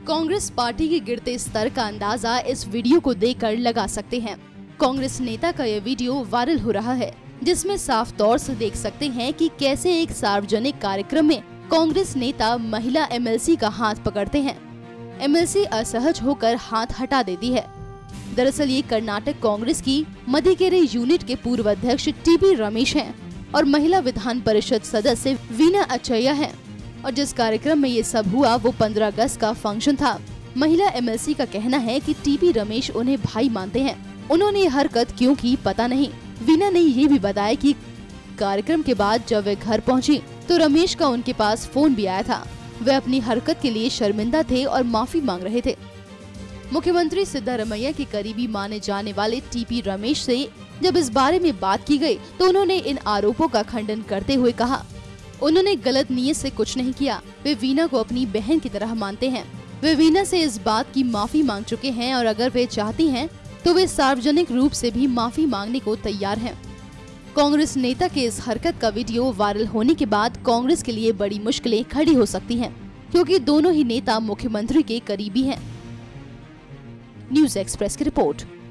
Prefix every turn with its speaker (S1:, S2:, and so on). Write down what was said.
S1: Congress party के गिरते स्तर का अंदाजा इस वीडियो को देखकर लगा सकते हैं। कांग्रेस नेता का यह वीडियो वायरल हो रहा है, जिसमें साफ तौर से देख सकते हैं कि कैसे एक सार्वजनिक कार्यक्रम में कांग्रेस नेता महिला MLC का हाथ पकड़ते हैं। MLC असहज होकर हाथ हटा देती है। दरअसल ये कर्नाटक कांग्रेस की मधिकेरे यूनिट के पूर्व अध्यक्ष TP रमेश हैं और महिला विधान परिषद सदस्य वीना अचैया हैं। और जिस कार्यक्रम में ये सब हुआ वो 15 अगस्त का फंक्शन था। महिला MLC का कहना है कि TP रमेश उन्हें भाई मानते हैं। उन्होंने ये हरकत क्यों की पता नहीं। वीना ने ये भी बताया कि कार्यक्रम के बाद जब वे घर पहुंची तो रमेश का उनके पास फोन भी आया था। वे अपनी हरकत के लिए शर्मिंदा थे और माफी मांग रहे थे। मुख्यमंत्री सिद्धारमैया के करीबी माने जाने वाले TP रमेश से जब इस बारे में बात की गई तो उन्होंने इन आरोपों का खंडन करते हुए कहा, उन्होंने गलत नीयत से कुछ नहीं किया। वे वीना को अपनी बहन की तरह मानते हैं। वे वीना से इस बात की माफी मांग चुके हैं और अगर वे चाहती हैं तो वे सार्वजनिक रूप से भी माफी मांगने को तैयार हैं। कांग्रेस नेता के इस हरकत का वीडियो वायरल होने के बाद कांग्रेस के लिए बड़ी मुश्किलें खड़ी हो सकती हैं, क्योंकि दोनों ही नेता मुख्यमंत्री के करीबी हैं। न्यूज़ एक्सप्रेस की रिपोर्ट।